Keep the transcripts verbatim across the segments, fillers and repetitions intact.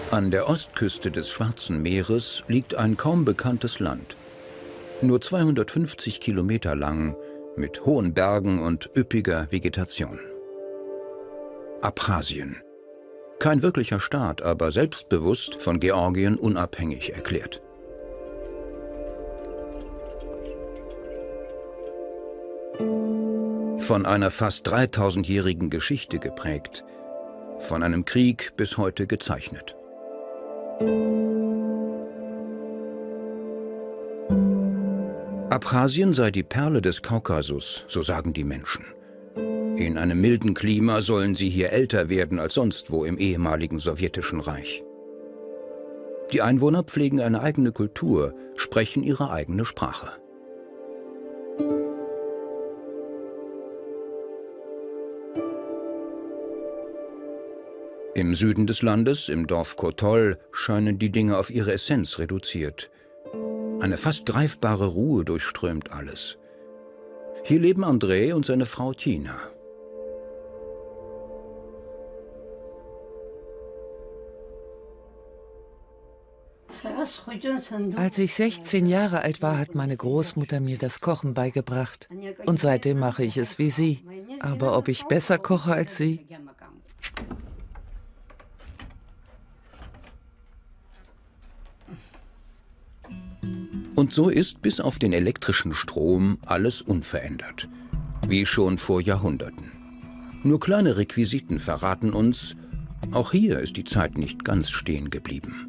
An der Ostküste des Schwarzen Meeres liegt ein kaum bekanntes Land. Nur zweihundertfünfzig Kilometer lang, mit hohen Bergen und üppiger Vegetation. Abchasien. Kein wirklicher Staat, aber selbstbewusst von Georgien unabhängig erklärt. Von einer fast dreitausendjährigen Geschichte geprägt, von einem Krieg bis heute gezeichnet. Abchasien sei die Perle des Kaukasus, so sagen die Menschen. In einem milden Klima sollen sie hier älter werden als sonst wo im ehemaligen sowjetischen Reich. Die Einwohner pflegen eine eigene Kultur, sprechen ihre eigene Sprache. Im Süden des Landes, im Dorf Kotol, scheinen die Dinge auf ihre Essenz reduziert. Eine fast greifbare Ruhe durchströmt alles. Hier leben Andrei und seine Frau Tina. Als ich sechzehn Jahre alt war, hat meine Großmutter mir das Kochen beigebracht. Und seitdem mache ich es wie sie. Aber ob ich besser koche als sie? Und so ist bis auf den elektrischen Strom alles unverändert, wie schon vor Jahrhunderten. Nur kleine Requisiten verraten uns, auch hier ist die Zeit nicht ganz stehen geblieben.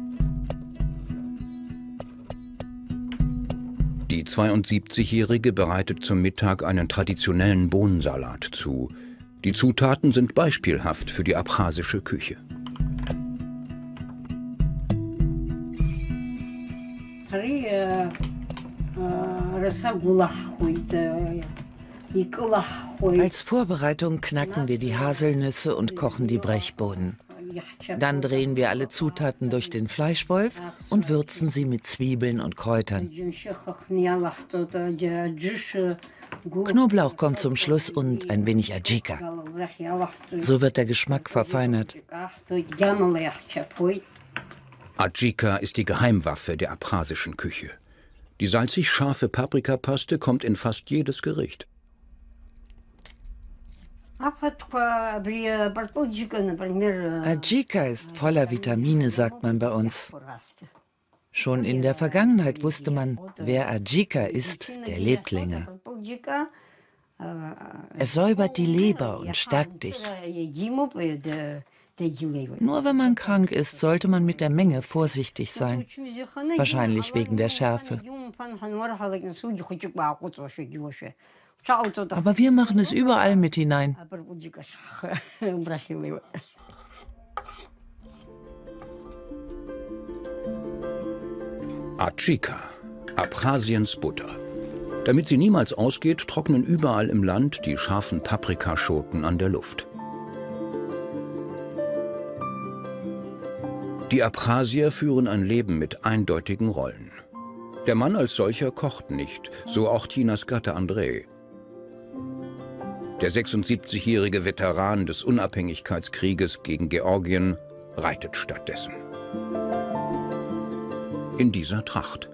Die zweiundsiebzigjährige bereitet zum Mittag einen traditionellen Bohnensalat zu. Die Zutaten sind beispielhaft für die abchasische Küche. Als Vorbereitung knacken wir die Haselnüsse und kochen die Brechbohnen. Dann drehen wir alle Zutaten durch den Fleischwolf und würzen sie mit Zwiebeln und Kräutern. Knoblauch kommt zum Schluss und ein wenig Adjika. So wird der Geschmack verfeinert. Adjika ist die Geheimwaffe der abchasischen Küche. Die salzig-scharfe Paprikapaste kommt in fast jedes Gericht. Adjika ist voller Vitamine, sagt man bei uns. Schon in der Vergangenheit wusste man, wer Adjika isst, der lebt länger. Es säubert die Leber und stärkt dich. Nur wenn man krank ist, sollte man mit der Menge vorsichtig sein. Wahrscheinlich wegen der Schärfe. Aber wir machen es überall mit hinein. Adjika, Abchasiens Butter. Damit sie niemals ausgeht, trocknen überall im Land die scharfen Paprikaschoten an der Luft. Die Abchasier führen ein Leben mit eindeutigen Rollen. Der Mann als solcher kocht nicht, so auch Tinas Gatte Andrei. Der sechsundsiebzigjährige Veteran des Unabhängigkeitskrieges gegen Georgien reitet stattdessen. In dieser Tracht.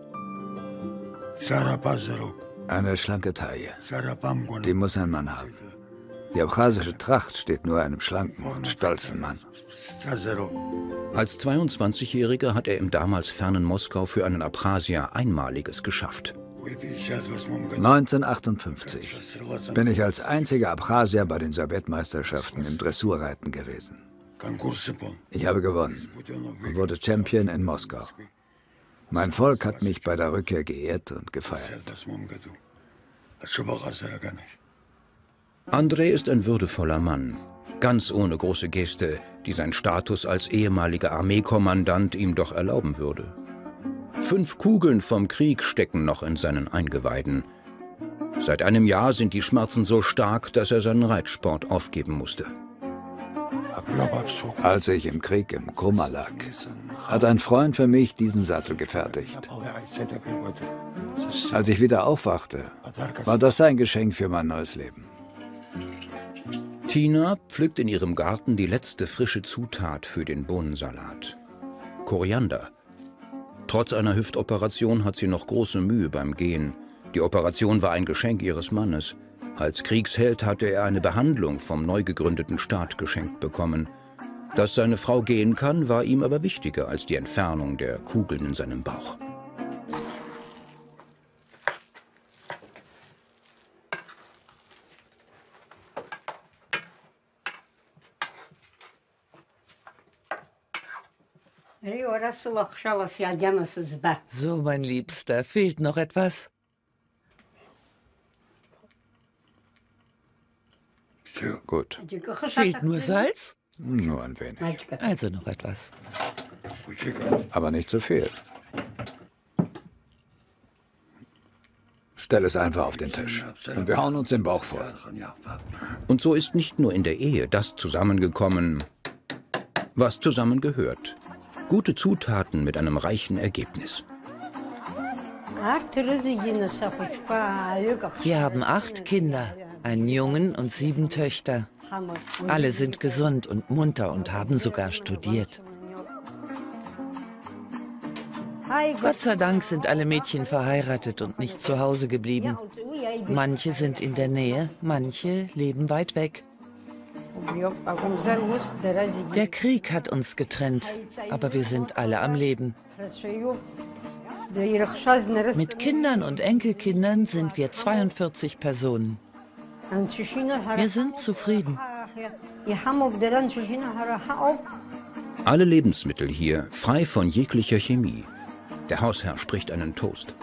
Eine schlanke Taille. Die muss ein Mann haben. Die abchasische Tracht steht nur einem schlanken und stolzen Mann. Als zweiundzwanzigjähriger hat er im damals fernen Moskau für einen Abchasier Einmaliges geschafft. neunzehnhundertachtundfünfzig bin ich als einziger Abchasier bei den Sowjetmeisterschaften im Dressurreiten gewesen. Ich habe gewonnen und wurde Champion in Moskau. Mein Volk hat mich bei der Rückkehr geehrt und gefeiert. Andrei ist ein würdevoller Mann, ganz ohne große Geste, die sein Status als ehemaliger Armeekommandant ihm doch erlauben würde. Fünf Kugeln vom Krieg stecken noch in seinen Eingeweiden. Seit einem Jahr sind die Schmerzen so stark, dass er seinen Reitsport aufgeben musste. Als ich im Krieg im Koma lag, hat ein Freund für mich diesen Sattel gefertigt. Als ich wieder aufwachte, war das sein Geschenk für mein neues Leben. Tina pflückt in ihrem Garten die letzte frische Zutat für den Bohnensalat. Koriander. Trotz einer Hüftoperation hat sie noch große Mühe beim Gehen. Die Operation war ein Geschenk ihres Mannes. Als Kriegsheld hatte er eine Behandlung vom neu gegründeten Staat geschenkt bekommen. Dass seine Frau gehen kann, war ihm aber wichtiger als die Entfernung der Kugeln in seinem Bauch. So, mein Liebster, fehlt noch etwas? Gut. Fehlt nur Salz? Nur ein wenig. Also noch etwas. Aber nicht zu viel. Stell es einfach auf den Tisch. Und wir hauen uns den Bauch voll. Und so ist nicht nur in der Ehe das zusammengekommen, was zusammengehört. Gute Zutaten mit einem reichen Ergebnis. Wir haben acht Kinder, einen Jungen und sieben Töchter. Alle sind gesund und munter und haben sogar studiert. Gott sei Dank sind alle Mädchen verheiratet und nicht zu Hause geblieben. Manche sind in der Nähe, manche leben weit weg. Der Krieg hat uns getrennt, aber wir sind alle am Leben. Mit Kindern und Enkelkindern sind wir zweiundvierzig Personen. Wir sind zufrieden. Alle Lebensmittel hier frei von jeglicher Chemie. Der Hausherr spricht einen Toast.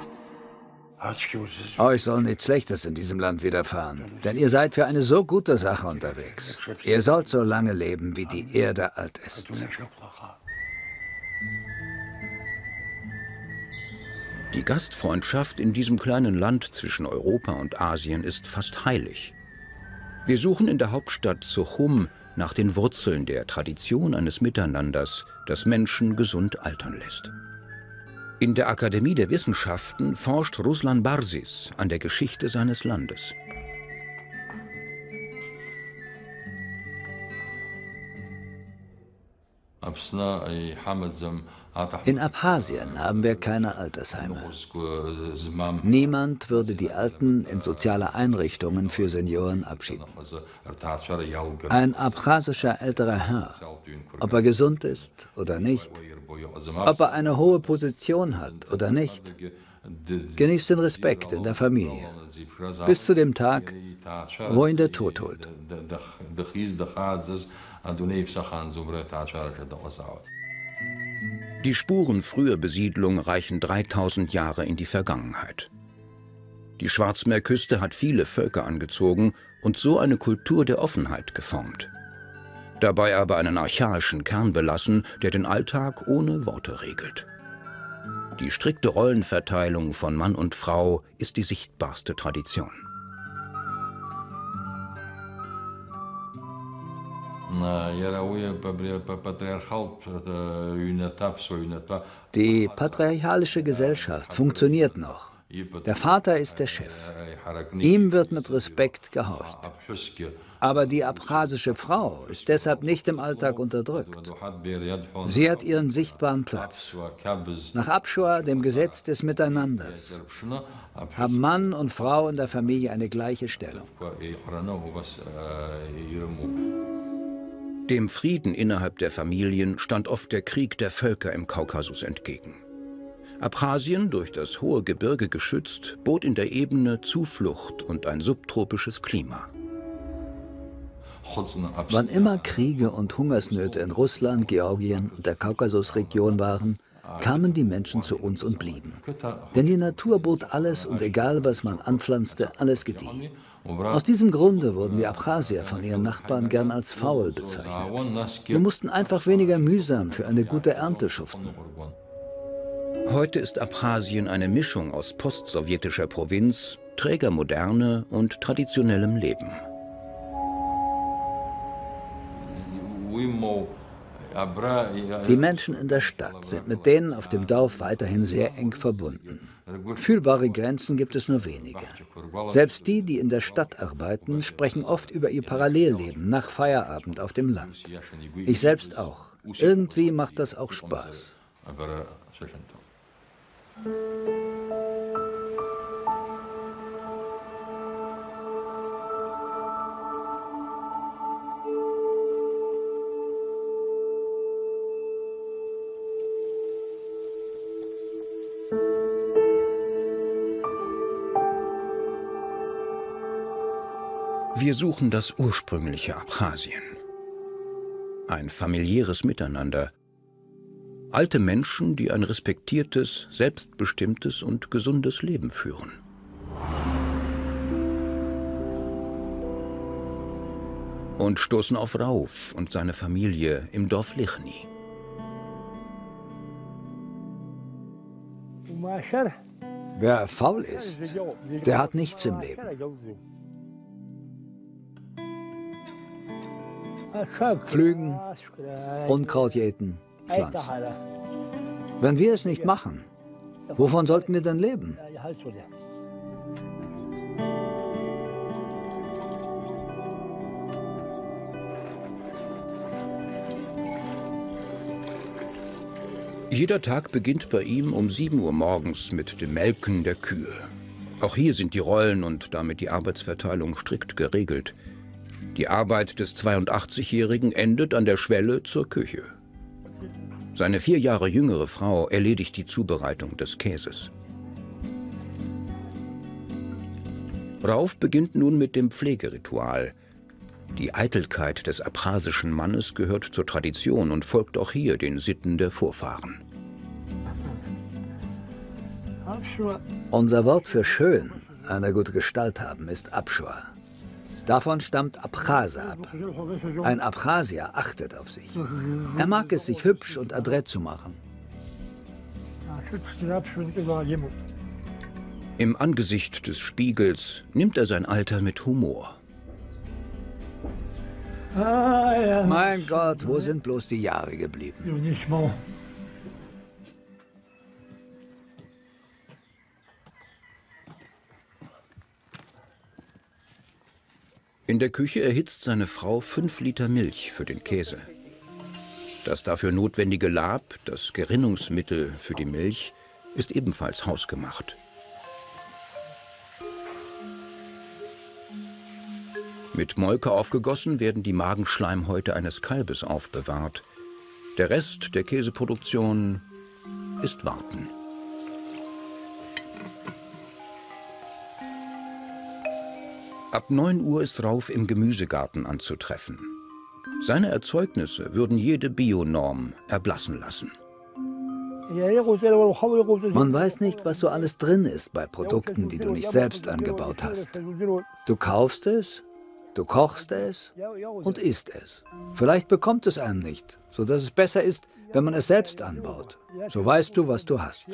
Euch soll nichts Schlechtes in diesem Land widerfahren, denn ihr seid für eine so gute Sache unterwegs. Ihr sollt so lange leben, wie die Erde alt ist. Die Gastfreundschaft in diesem kleinen Land zwischen Europa und Asien ist fast heilig. Wir suchen in der Hauptstadt Suchum nach den Wurzeln der Tradition eines Miteinanders, das Menschen gesund altern lässt. In der Akademie der Wissenschaften forscht Ruslan Barsis an der Geschichte seines Landes. In Abchasien haben wir keine Altersheime. Niemand würde die Alten in soziale Einrichtungen für Senioren abschieben. Ein abchasischer älterer Herr, ob er gesund ist oder nicht, ob er eine hohe Position hat oder nicht, genießt den Respekt in der Familie, bis zu dem Tag, wo ihn der Tod holt. Die Spuren früher Besiedlung reichen dreitausend Jahre in die Vergangenheit. Die Schwarzmeerküste hat viele Völker angezogen und so eine Kultur der Offenheit geformt. Dabei aber einen archaischen Kern belassen, der den Alltag ohne Worte regelt. Die strikte Rollenverteilung von Mann und Frau ist die sichtbarste Tradition. Die patriarchalische Gesellschaft funktioniert noch. Der Vater ist der Chef. Ihm wird mit Respekt gehorcht. Aber die abchasische Frau ist deshalb nicht im Alltag unterdrückt. Sie hat ihren sichtbaren Platz. Nach Abschua, dem Gesetz des Miteinanders, haben Mann und Frau in der Familie eine gleiche Stellung. Dem Frieden innerhalb der Familien stand oft der Krieg der Völker im Kaukasus entgegen. Abchasien, durch das hohe Gebirge geschützt, bot in der Ebene Zuflucht und ein subtropisches Klima. Wann immer Kriege und Hungersnöte in Russland, Georgien und der Kaukasusregion waren, kamen die Menschen zu uns und blieben. Denn die Natur bot alles und egal was man anpflanzte, alles gedieh. Aus diesem Grunde wurden die Abchasier von ihren Nachbarn gern als faul bezeichnet. Wir mussten einfach weniger mühsam für eine gute Ernte schuften. Heute ist Abchasien eine Mischung aus postsowjetischer Provinz, träger Moderne und traditionellem Leben. Die Menschen in der Stadt sind mit denen auf dem Dorf weiterhin sehr eng verbunden. Fühlbare Grenzen gibt es nur wenige. Selbst die, die in der Stadt arbeiten, sprechen oft über ihr Parallelleben nach Feierabend auf dem Land. Ich selbst auch. Irgendwie macht das auch Spaß. Wir suchen das ursprüngliche Abchasien. Ein familiäres Miteinander. Alte Menschen, die ein respektiertes, selbstbestimmtes und gesundes Leben führen. Und stoßen auf Rauf und seine Familie im Dorf Lichny. Wer faul ist, der hat nichts im Leben. Pflügen, Unkraut jäten, pflanzen. Wenn wir es nicht machen, wovon sollten wir denn leben? Jeder Tag beginnt bei ihm um sieben Uhr morgens mit dem Melken der Kühe. Auch hier sind die Rollen und damit die Arbeitsverteilung strikt geregelt. Die Arbeit des zweiundachtzigjährigen endet an der Schwelle zur Küche. Seine vier Jahre jüngere Frau erledigt die Zubereitung des Käses. Rauf beginnt nun mit dem Pflegeritual. Die Eitelkeit des abchasischen Mannes gehört zur Tradition und folgt auch hier den Sitten der Vorfahren. Unser Wort für schön, eine gute Gestalt haben, ist Abschua. Davon stammt Abchase ab. Ein Abchasier achtet auf sich. Er mag es, sich hübsch und adrett zu machen. Im Angesicht des Spiegels nimmt er sein Alter mit Humor. Mein Gott, wo sind bloß die Jahre geblieben? In der Küche erhitzt seine Frau fünf Liter Milch für den Käse. Das dafür notwendige Lab, das Gerinnungsmittel für die Milch, ist ebenfalls hausgemacht. Mit Molke aufgegossen werden die Magenschleimhäute eines Kalbes aufbewahrt. Der Rest der Käseproduktion ist Warten. Ab neun Uhr ist Rauf im Gemüsegarten anzutreffen. Seine Erzeugnisse würden jede Bionorm erblassen lassen. Man weiß nicht, was so alles drin ist bei Produkten, die du nicht selbst angebaut hast. Du kaufst es, du kochst es und isst es. Vielleicht bekommt es einem nicht, sodass es besser ist, wenn man es selbst anbaut. So weißt du, was du hast.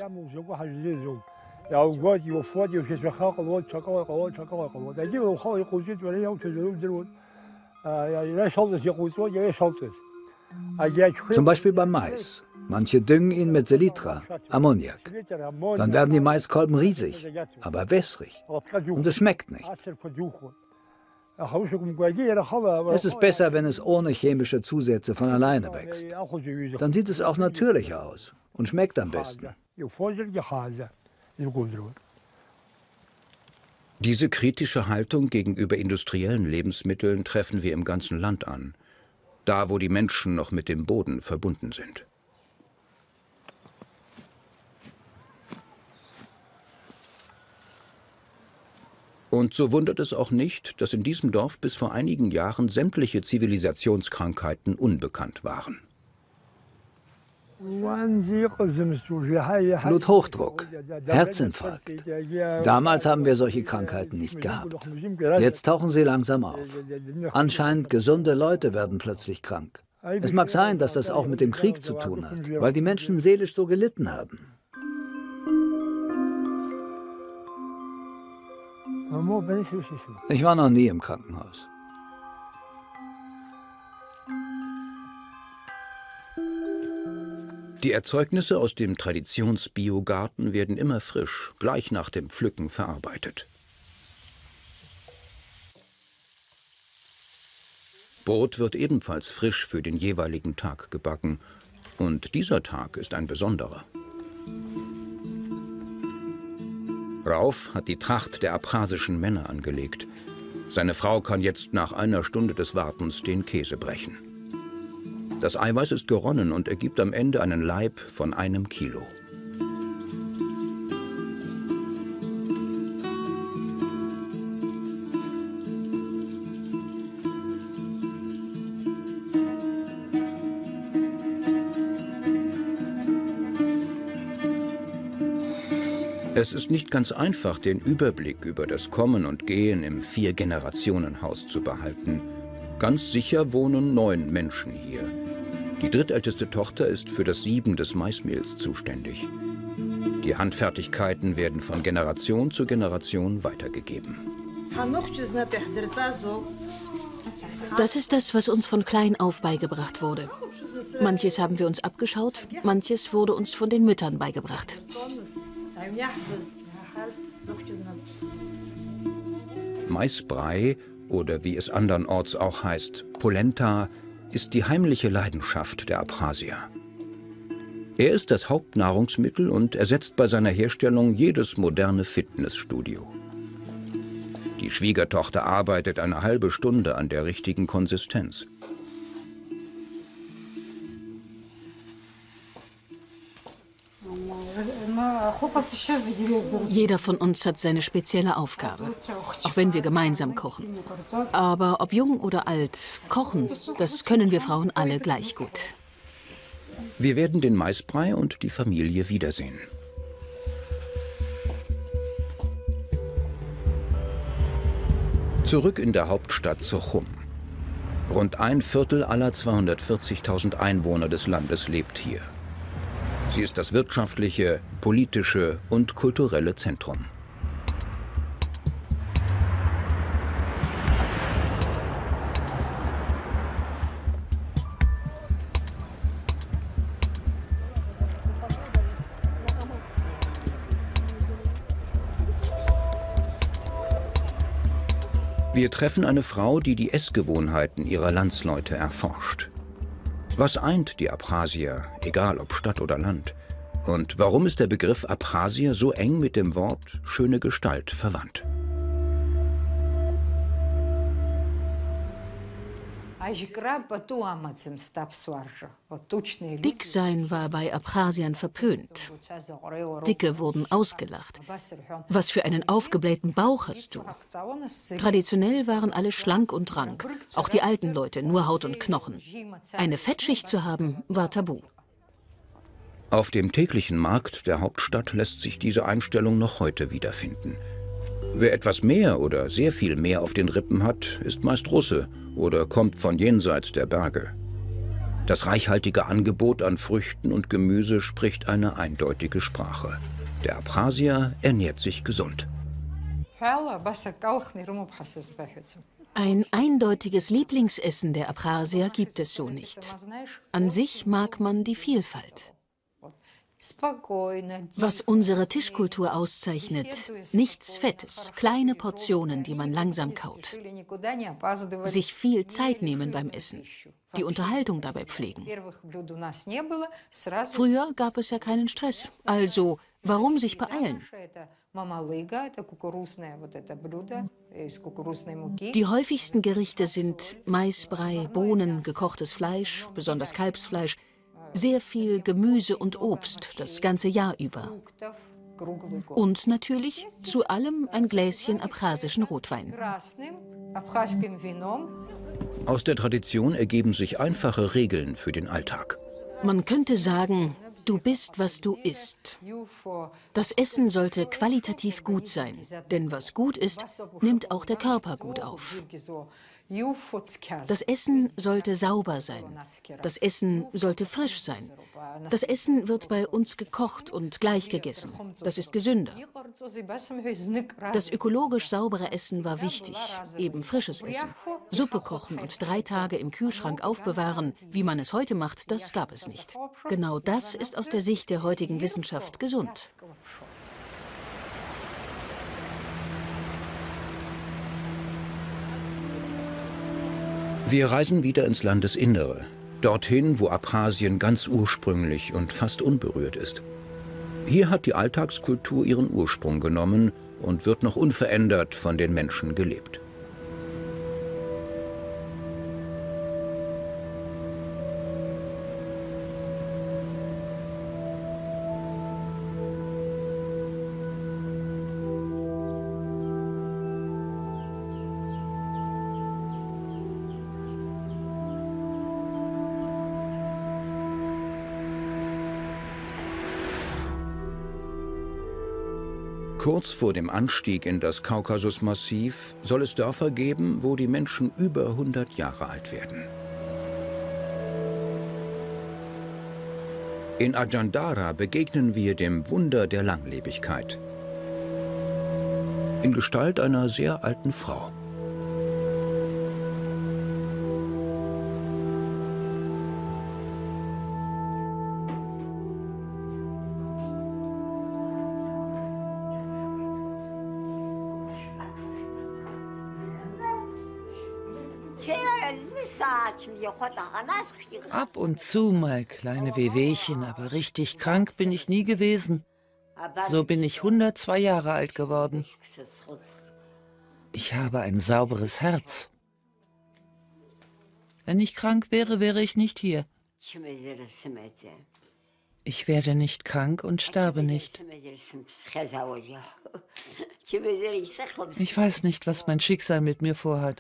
Zum Beispiel beim Mais. Manche düngen ihn mit Selitra, Ammoniak. Dann werden die Maiskolben riesig, aber wässrig. Und es schmeckt nicht. Es ist besser, wenn es ohne chemische Zusätze von alleine wächst. Dann sieht es auch natürlicher aus und schmeckt am besten. Diese kritische Haltung gegenüber industriellen Lebensmitteln treffen wir im ganzen Land an, da wo die Menschen noch mit dem Boden verbunden sind. Und so wundert es auch nicht, dass in diesem Dorf bis vor einigen Jahren sämtliche Zivilisationskrankheiten unbekannt waren. Bluthochdruck, Herzinfarkt. Damals haben wir solche Krankheiten nicht gehabt. Jetzt tauchen sie langsam auf. Anscheinend gesunde Leute werden plötzlich krank. Es mag sein, dass das auch mit dem Krieg zu tun hat, weil die Menschen seelisch so gelitten haben. Ich war noch nie im Krankenhaus. Die Erzeugnisse aus dem Traditionsbiogarten werden immer frisch, gleich nach dem Pflücken verarbeitet. Brot wird ebenfalls frisch für den jeweiligen Tag gebacken Und dieser Tag ist ein besonderer. Rauf hat die Tracht der abchasischen Männer angelegt. Seine Frau kann jetzt nach einer Stunde des Wartens den Käse brechen. Das Eiweiß ist geronnen und ergibt am Ende einen Laib von einem Kilo. Es ist nicht ganz einfach, den Überblick über das Kommen und Gehen im Vier-Generationen-Haus zu behalten. Ganz sicher wohnen neun Menschen hier. Die drittälteste Tochter ist für das Sieben des Maismehls zuständig. Die Handfertigkeiten werden von Generation zu Generation weitergegeben. Das ist das, was uns von klein auf beigebracht wurde. Manches haben wir uns abgeschaut, manches wurde uns von den Müttern beigebracht. Maisbrei, oder wie es andernorts auch heißt, Polenta, ist die heimliche Leidenschaft der Abchasier. Er ist das Hauptnahrungsmittel und ersetzt bei seiner Herstellung jedes moderne Fitnessstudio. Die Schwiegertochter arbeitet eine halbe Stunde an der richtigen Konsistenz. Jeder von uns hat seine spezielle Aufgabe, auch wenn wir gemeinsam kochen. Aber ob jung oder alt, kochen, das können wir Frauen alle gleich gut. Wir werden den Maisbrei und die Familie wiedersehen. Zurück in der Hauptstadt Suchum. Rund ein Viertel aller zweihundertvierzigtausend Einwohner des Landes lebt hier. Sie ist das wirtschaftliche, politische und kulturelle Zentrum. Wir treffen eine Frau, die die Essgewohnheiten ihrer Landsleute erforscht. Was eint die Abchasier, egal ob Stadt oder Land? Und warum ist der Begriff Abchasier so eng mit dem Wort schöne Gestalt verwandt? Dick sein war bei Abchasiern verpönt. Dicke wurden ausgelacht. Was für einen aufgeblähten Bauch hast du? Traditionell waren alle schlank und rank, auch die alten Leute, nur Haut und Knochen. Eine Fettschicht zu haben, war tabu. Auf dem täglichen Markt der Hauptstadt lässt sich diese Einstellung noch heute wiederfinden. Wer etwas mehr oder sehr viel mehr auf den Rippen hat, ist meist Russe oder kommt von jenseits der Berge. Das reichhaltige Angebot an Früchten und Gemüse spricht eine eindeutige Sprache. Der Abchasier ernährt sich gesund. Ein eindeutiges Lieblingsessen der Abchasier gibt es so nicht. An sich mag man die Vielfalt. Was unsere Tischkultur auszeichnet, nichts Fettes, kleine Portionen, die man langsam kaut. Sich viel Zeit nehmen beim Essen, die Unterhaltung dabei pflegen. Früher gab es ja keinen Stress, also warum sich beeilen? Die häufigsten Gerichte sind Maisbrei, Bohnen, gekochtes Fleisch, besonders Kalbsfleisch, sehr viel Gemüse und Obst das ganze Jahr über. Und natürlich zu allem ein Gläschen abchasischen Rotwein. Aus der Tradition ergeben sich einfache Regeln für den Alltag. Man könnte sagen, du bist, was du isst. Das Essen sollte qualitativ gut sein, denn was gut ist, nimmt auch der Körper gut auf. Das Essen sollte sauber sein. Das Essen sollte frisch sein. Das Essen wird bei uns gekocht und gleich gegessen. Das ist gesünder. Das ökologisch saubere Essen war wichtig, eben frisches Essen. Suppe kochen und drei Tage im Kühlschrank aufbewahren, wie man es heute macht, das gab es nicht. Genau das ist aus der Sicht der heutigen Wissenschaft gesund. Wir reisen wieder ins Landesinnere. dorthin, wo Abchasien ganz ursprünglich und fast unberührt ist. Hier hat die Alltagskultur ihren Ursprung genommen und wird noch unverändert von den Menschen gelebt. Kurz vor dem Anstieg in das Kaukasusmassiv soll es Dörfer geben, wo die Menschen über hundert Jahre alt werden. In Ajandara begegnen wir dem Wunder der Langlebigkeit. In Gestalt einer sehr alten Frau. Ab und zu mal kleine Wehwehchen, aber richtig krank bin ich nie gewesen. So bin ich hundertzwei Jahre alt geworden. Ich habe ein sauberes Herz. Wenn ich krank wäre, wäre ich nicht hier. Ich werde nicht krank und sterbe nicht. Ich weiß nicht, was mein Schicksal mit mir vorhat.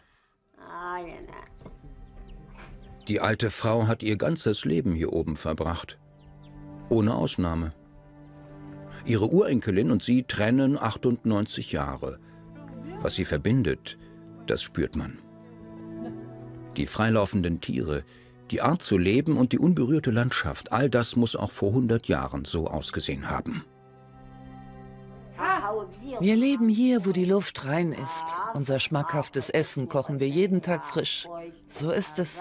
Die alte Frau hat ihr ganzes Leben hier oben verbracht. Ohne Ausnahme. Ihre Urenkelin und sie trennen achtundneunzig Jahre. Was sie verbindet, das spürt man. Die freilaufenden Tiere, die Art zu leben und die unberührte Landschaft, all das muss auch vor hundert Jahren so ausgesehen haben. Wir leben hier, wo die Luft rein ist. Unser schmackhaftes Essen kochen wir jeden Tag frisch. So ist es.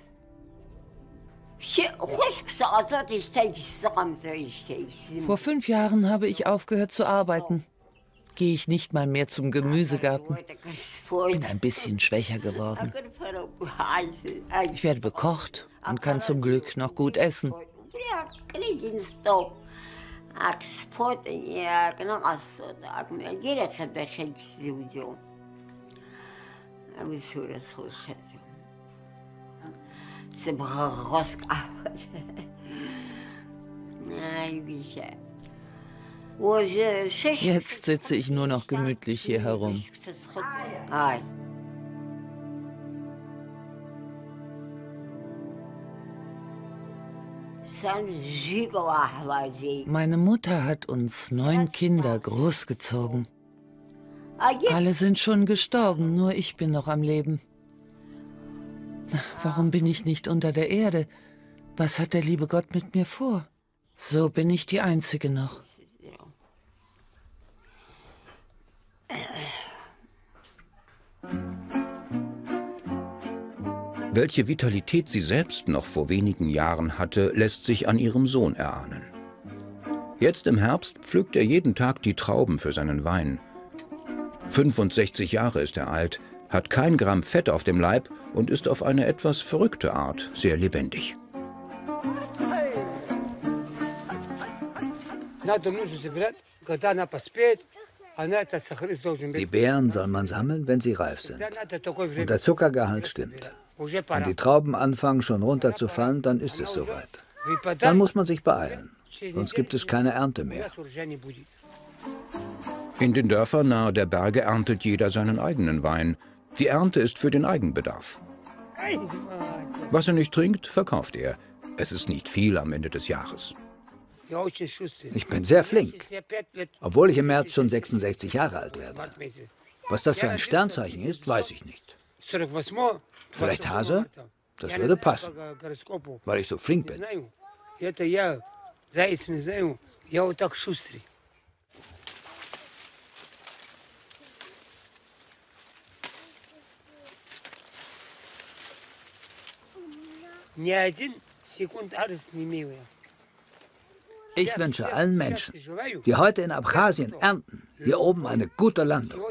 Vor fünf Jahren habe ich aufgehört zu arbeiten. Gehe ich nicht mal mehr zum Gemüsegarten. Bin ein bisschen schwächer geworden. Ich werde bekocht und kann zum Glück noch gut essen. Jetzt sitze ich nur noch gemütlich hier herum. Meine Mutter hat uns neun Kinder großgezogen. Alle sind schon gestorben, nur ich bin noch am Leben. Warum bin ich nicht unter der Erde? Was hat der liebe Gott mit mir vor? So bin ich die Einzige noch. Welche Vitalität sie selbst noch vor wenigen Jahren hatte, lässt sich an ihrem Sohn erahnen. Jetzt im Herbst pflückt er jeden Tag die Trauben für seinen Wein. fünfundsechzig Jahre ist er alt, hat kein Gramm Fett auf dem Leib und ist auf eine etwas verrückte Art sehr lebendig. Die Beeren soll man sammeln, wenn sie reif sind. Und der Zuckergehalt stimmt. Wenn die Trauben anfangen schon runterzufallen, dann ist es soweit. Dann muss man sich beeilen, sonst gibt es keine Ernte mehr. In den Dörfern nahe der Berge erntet jeder seinen eigenen Wein. Die Ernte ist für den Eigenbedarf. Was er nicht trinkt, verkauft er. Es ist nicht viel am Ende des Jahres. Ich bin sehr flink, obwohl ich im März schon sechsundsechzig Jahre alt werde. Was das für ein Sternzeichen ist, weiß ich nicht. Vielleicht Hase? Das würde passen, weil ich so flink bin. Ich wünsche allen Menschen, die heute in Abchasien ernten, hier oben eine gute Landung.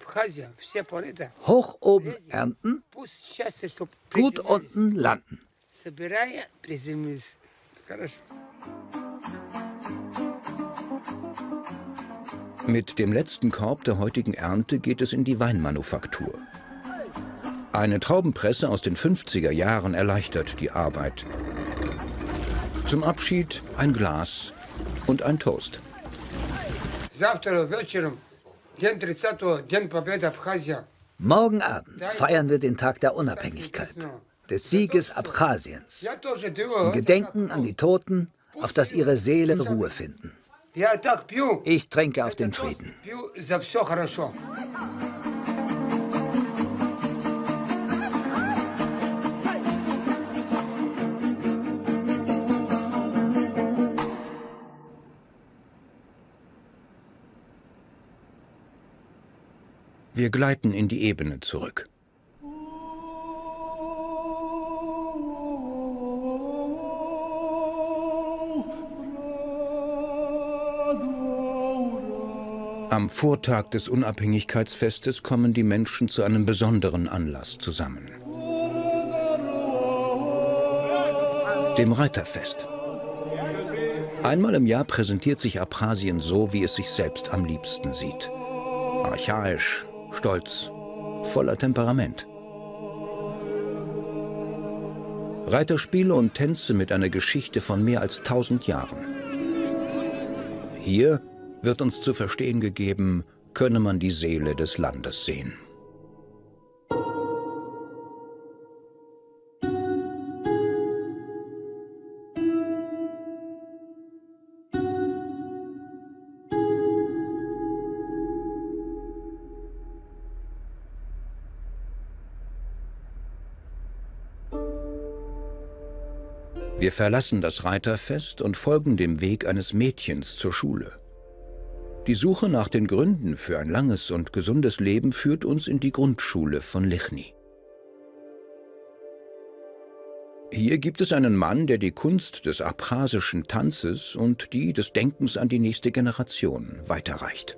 Hoch oben ernten, gut unten landen. Mit dem letzten Korb der heutigen Ernte geht es in die Weinmanufaktur. Eine Traubenpresse aus den fünfziger Jahren erleichtert die Arbeit. Zum Abschied ein Glas und ein Toast. Morgen Abend feiern wir den Tag der Unabhängigkeit, des Sieges Abchasiens. Im Gedenken an die Toten, auf dass ihre Seelen Ruhe finden. Ich trinke auf den Frieden. Wir gleiten in die Ebene zurück. Am Vortag des Unabhängigkeitsfestes kommen die Menschen zu einem besonderen Anlass zusammen. Dem Reiterfest. Einmal im Jahr präsentiert sich Abchasien so, wie es sich selbst am liebsten sieht. Archaisch, stolz, voller Temperament. Reiterspiele und Tänze mit einer Geschichte von mehr als tausend Jahren. Hier wird uns zu verstehen gegeben, könne man die Seele des Landes sehen. Wir verlassen das Reiterfest und folgen dem Weg eines Mädchens zur Schule. Die Suche nach den Gründen für ein langes und gesundes Leben führt uns in die Grundschule von Lichni. Hier gibt es einen Mann, der die Kunst des abchasischen Tanzes und die des Denkens an die nächste Generation weiterreicht.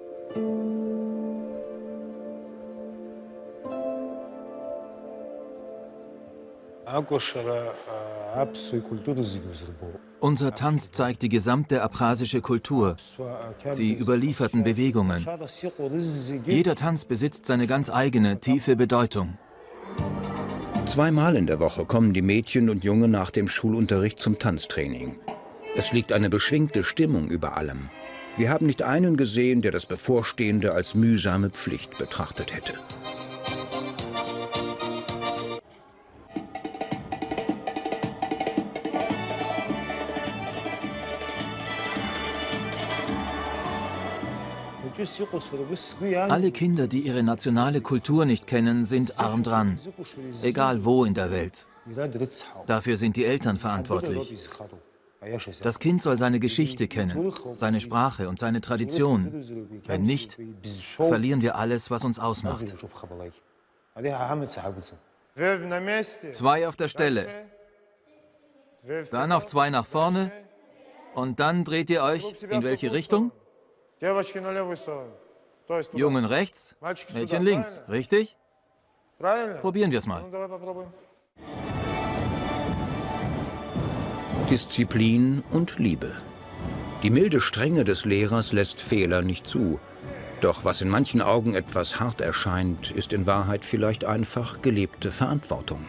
Unser Tanz zeigt die gesamte abchasische Kultur, die überlieferten Bewegungen. Jeder Tanz besitzt seine ganz eigene, tiefe Bedeutung. Zweimal in der Woche kommen die Mädchen und Jungen nach dem Schulunterricht zum Tanztraining. Es liegt eine beschwingte Stimmung über allem. Wir haben nicht einen gesehen, der das Bevorstehende als mühsame Pflicht betrachtet hätte. Alle Kinder, die ihre nationale Kultur nicht kennen, sind arm dran, egal wo in der Welt. Dafür sind die Eltern verantwortlich. Das Kind soll seine Geschichte kennen, seine Sprache und seine Tradition. Wenn nicht, verlieren wir alles, was uns ausmacht. Zwei auf der Stelle. Dann auf zwei nach vorne. Und dann dreht ihr euch in welche Richtung? Jungen rechts, Mädchen links, richtig? Probieren wir es mal. Disziplin und Liebe. Die milde Strenge des Lehrers lässt Fehler nicht zu. Doch was in manchen Augen etwas hart erscheint, ist in Wahrheit vielleicht einfach gelebte Verantwortung.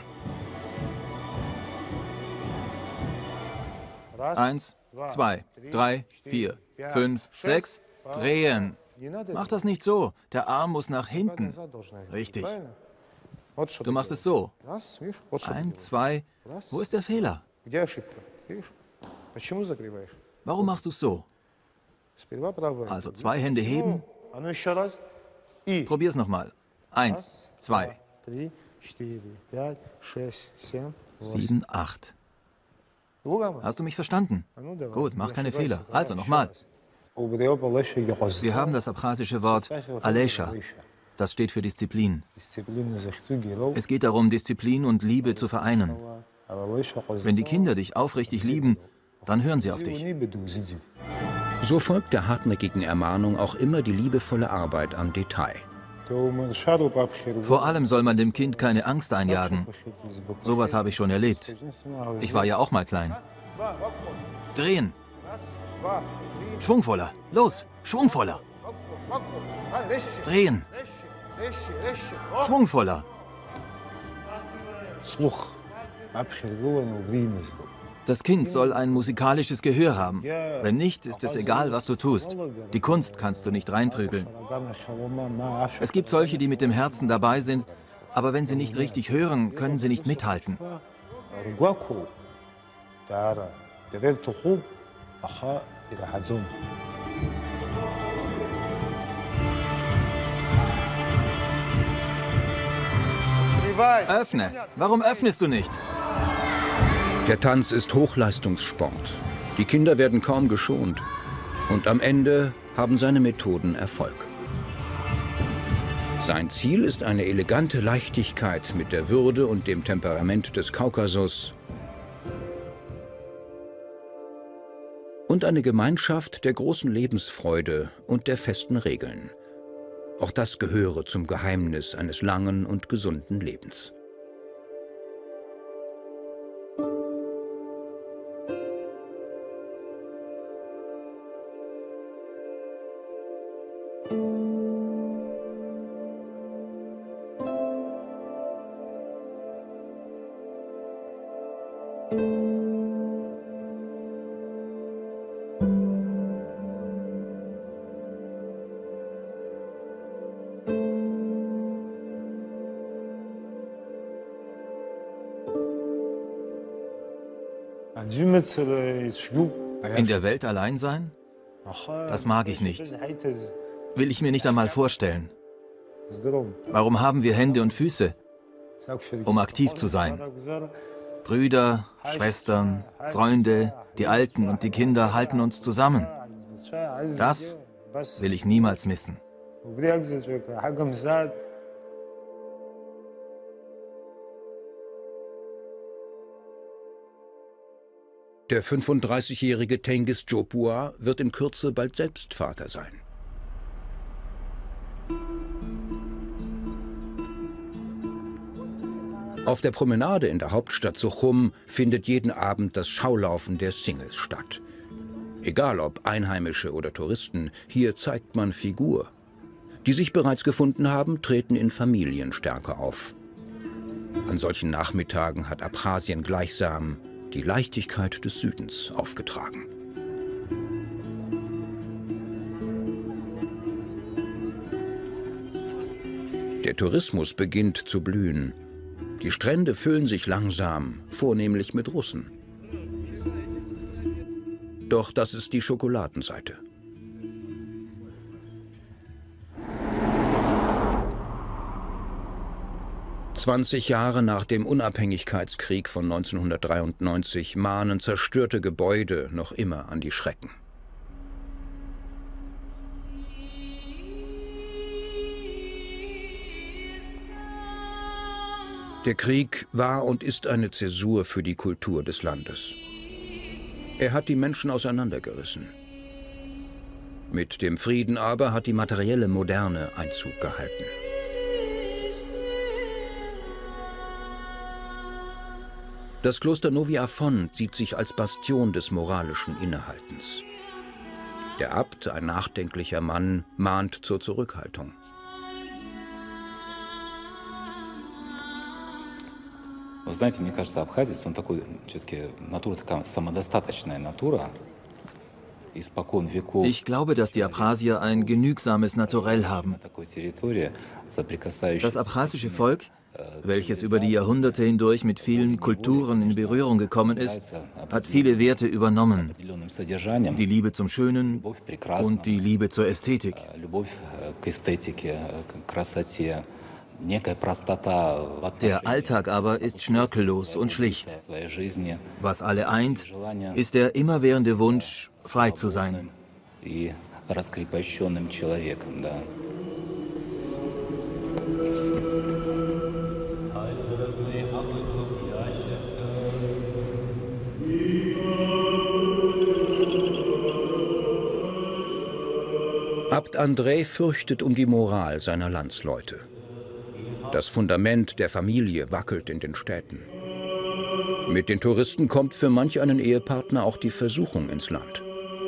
Eins, zwei, drei, vier, fünf, sechs. Drehen. Mach das nicht so. Der Arm muss nach hinten. Richtig. Du machst es so. Eins, zwei. Wo ist der Fehler? Warum machst du es so? Also zwei Hände heben. Probier's nochmal. Eins, zwei. Sieben, acht. Hast du mich verstanden? Gut, mach keine Fehler. Also nochmal. Wir haben das abchasische Wort Alesha. Das steht für Disziplin. Es geht darum, Disziplin und Liebe zu vereinen. Wenn die Kinder dich aufrichtig lieben, dann hören sie auf dich. So folgt der hartnäckigen Ermahnung auch immer die liebevolle Arbeit am Detail. Vor allem soll man dem Kind keine Angst einjagen. Sowas habe ich schon erlebt. Ich war ja auch mal klein. Drehen! Schwungvoller! Los! Schwungvoller! Drehen! Schwungvoller! Das Kind soll ein musikalisches Gehör haben. Wenn nicht, ist es egal, was du tust. Die Kunst kannst du nicht reinprügeln. Es gibt solche, die mit dem Herzen dabei sind, aber wenn sie nicht richtig hören, können sie nicht mithalten. Öffne! Warum öffnest du nicht? Der Tanz ist Hochleistungssport. Die Kinder werden kaum geschont. Und am Ende haben seine Methoden Erfolg. Sein Ziel ist eine elegante Leichtigkeit mit der Würde und dem Temperament des Kaukasus und eine Gemeinschaft der großen Lebensfreude und der festen Regeln. Auch das gehöre zum Geheimnis eines langen und gesunden Lebens. In der Welt allein sein? Das mag ich nicht. Will ich mir nicht einmal vorstellen. Warum haben wir Hände und Füße? Um aktiv zu sein. Brüder, Schwestern, Freunde, die Alten und die Kinder halten uns zusammen. Das will ich niemals missen. Der fünfunddreißigjährige Tengiz Jopua wird in Kürze bald selbst Vater sein. Auf der Promenade in der Hauptstadt Suchum findet jeden Abend das Schaulaufen der Singles statt. Egal ob Einheimische oder Touristen, hier zeigt man Figur. Die sich bereits gefunden haben, treten in Familienstärke auf. An solchen Nachmittagen hat Abchasien gleichsam die Leichtigkeit des Südens aufgetragen. Der Tourismus beginnt zu blühen. Die Strände füllen sich langsam, vornehmlich mit Russen. Doch das ist die Schokoladenseite. zwanzig Jahre nach dem Unabhängigkeitskrieg von neunzehnhundertdreiundneunzig mahnen zerstörte Gebäude noch immer an die Schrecken. Der Krieg war und ist eine Zäsur für die Kultur des Landes. Er hat die Menschen auseinandergerissen. Mit dem Frieden aber hat die materielle Moderne Einzug gehalten. Das Kloster Novi Afon sieht sich als Bastion des moralischen Innehaltens. Der Abt, ein nachdenklicher Mann, mahnt zur Zurückhaltung. Ich glaube, dass die Abchasier ein genügsames Naturell haben. Das abchasische Volk, welches über die Jahrhunderte hindurch mit vielen Kulturen in Berührung gekommen ist, hat viele Werte übernommen. Die Liebe zum Schönen und die Liebe zur Ästhetik. Der Alltag aber ist schnörkellos und schlicht. Was alle eint, ist der immerwährende Wunsch, frei zu sein. Abd Andrei fürchtet um die Moral seiner Landsleute. Das Fundament der Familie wackelt in den Städten. Mit den Touristen kommt für manch einen Ehepartner auch die Versuchung ins Land.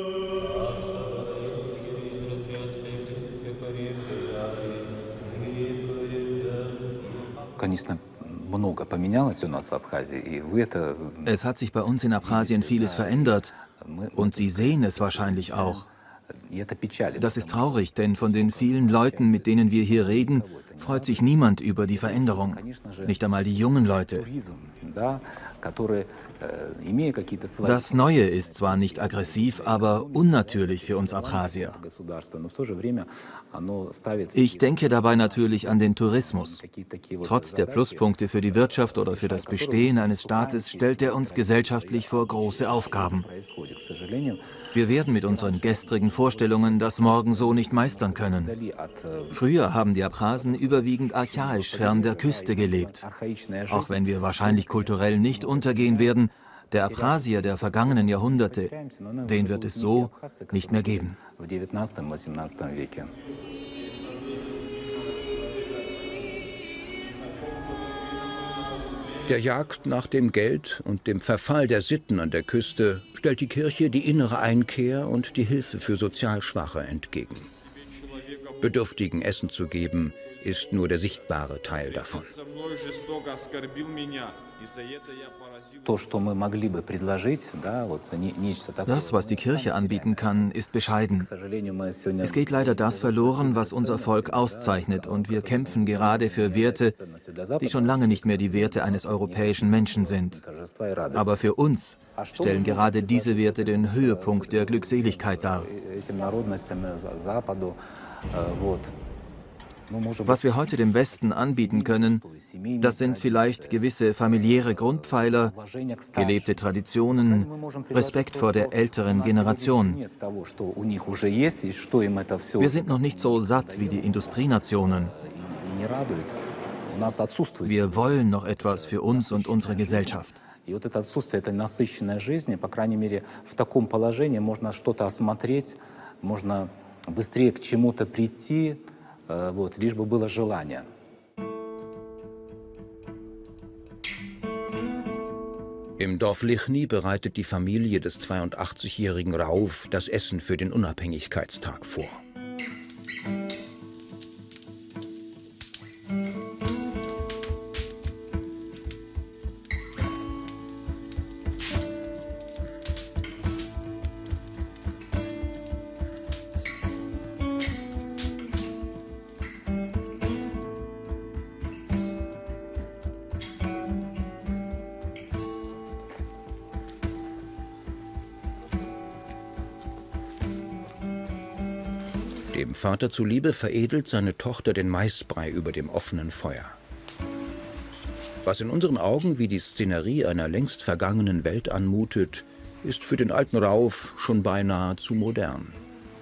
Es hat sich bei uns in Abchasien vieles verändert und Sie sehen es wahrscheinlich auch. Das ist traurig, denn von den vielen Leuten, mit denen wir hier reden, freut sich niemand über die Veränderung, nicht einmal die jungen Leute. Das Neue ist zwar nicht aggressiv, aber unnatürlich für uns Abchasier. Ich denke dabei natürlich an den Tourismus. Trotz der Pluspunkte für die Wirtschaft oder für das Bestehen eines Staates stellt er uns gesellschaftlich vor große Aufgaben. Wir werden mit unseren gestrigen Vorstellungen das morgen so nicht meistern können. Früher haben die Abchasen überwiegend archaisch fern der Küste gelebt. Auch wenn wir wahrscheinlich kulturell nicht untergehen werden, der Abchasier der vergangenen Jahrhunderte, den wird es so nicht mehr geben. Der Jagd nach dem Geld und dem Verfall der Sitten an der Küste stellt die Kirche die innere Einkehr und die Hilfe für sozial Schwache entgegen. Bedürftigen Essen zu geben, ist nur der sichtbare Teil davon. Das, was die Kirche anbieten kann, ist bescheiden. Es geht leider das verloren, was unser Volk auszeichnet, und wir kämpfen gerade für Werte, die schon lange nicht mehr die Werte eines europäischen Menschen sind. Aber für uns stellen gerade diese Werte den Höhepunkt der Glückseligkeit dar. Was wir heute dem Westen anbieten können, das sind vielleicht gewisse familiäre Grundpfeiler, gelebte Traditionen, Respekt vor der älteren Generation. Wir sind noch nicht so satt wie die Industrienationen. Wir wollen noch etwas für uns und unsere Gesellschaft. Im Dorf Lichny bereitet die Familie des zweiundachtzigjährigen Rauf das Essen für den Unabhängigkeitstag vor. Dem Vater zuliebe veredelt seine Tochter den Maisbrei über dem offenen Feuer. Was in unseren Augen wie die Szenerie einer längst vergangenen Welt anmutet, ist für den alten Rauf schon beinahe zu modern.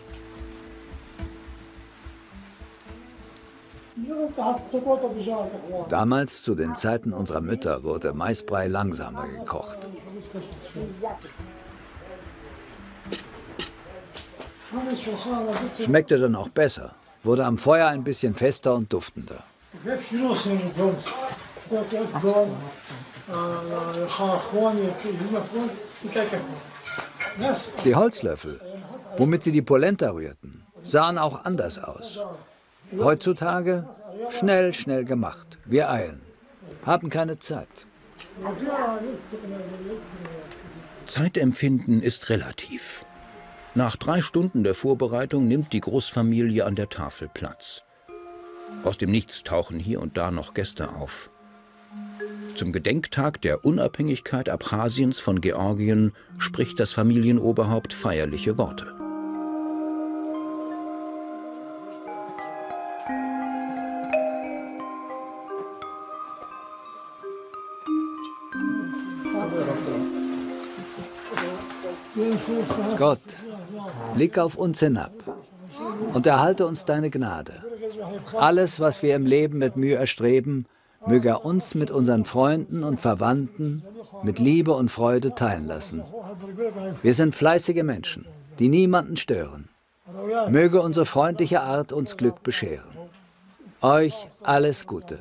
Damals, zu den Zeiten unserer Mütter, wurde Maisbrei langsamer gekocht. Schmeckte dann auch besser, wurde am Feuer ein bisschen fester und duftender. Die Holzlöffel, womit sie die Polenta rührten, sahen auch anders aus. Heutzutage schnell, schnell gemacht. Wir eilen, haben keine Zeit. Zeitempfinden ist relativ. Nach drei Stunden der Vorbereitung nimmt die Großfamilie an der Tafel Platz. Aus dem Nichts tauchen hier und da noch Gäste auf. Zum Gedenktag der Unabhängigkeit Abchasiens von Georgien spricht das Familienoberhaupt feierliche Worte. Gott, blick auf uns hinab und erhalte uns deine Gnade. Alles, was wir im Leben mit Mühe erstreben, möge er uns mit unseren Freunden und Verwandten mit Liebe und Freude teilen lassen. Wir sind fleißige Menschen, die niemanden stören. Möge unsere freundliche Art uns Glück bescheren. Euch alles Gute.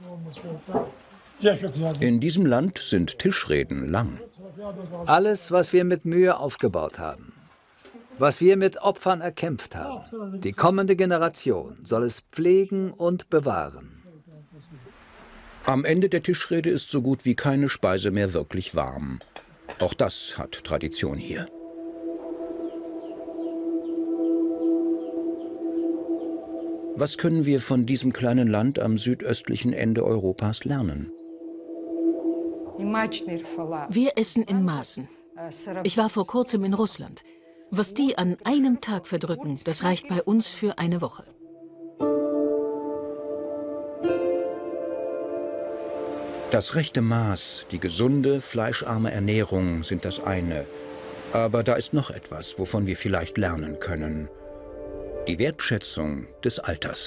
In diesem Land sind Tischreden lang. Alles, was wir mit Mühe aufgebaut haben, was wir mit Opfern erkämpft haben, die kommende Generation soll es pflegen und bewahren. Am Ende der Tischrede ist so gut wie keine Speise mehr wirklich warm. Auch das hat Tradition hier. Was können wir von diesem kleinen Land am südöstlichen Ende Europas lernen? Wir essen in Maßen. Ich war vor kurzem in Russland. Was die an einem Tag verdrücken, das reicht bei uns für eine Woche. Das rechte Maß, die gesunde, fleischarme Ernährung sind das eine. Aber da ist noch etwas, wovon wir vielleicht lernen können. Die Wertschätzung des Alters.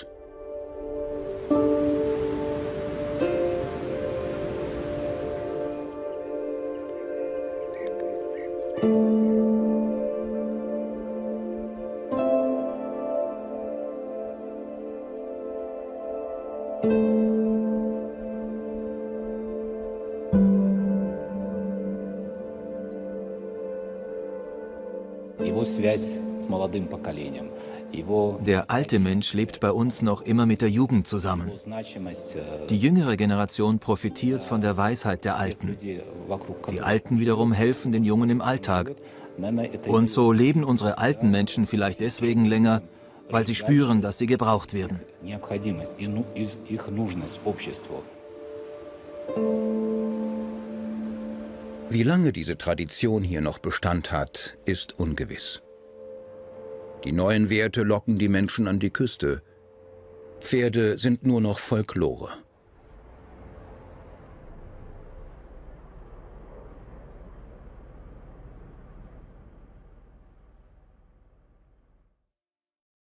Der alte Mensch lebt bei uns noch immer mit der Jugend zusammen. Die jüngere Generation profitiert von der Weisheit der Alten. Die Alten wiederum helfen den Jungen im Alltag. Und so leben unsere alten Menschen vielleicht deswegen länger, weil sie spüren, dass sie gebraucht werden. Wie lange diese Tradition hier noch Bestand hat, ist ungewiss. Die neuen Werte locken die Menschen an die Küste. Pferde sind nur noch Folklore.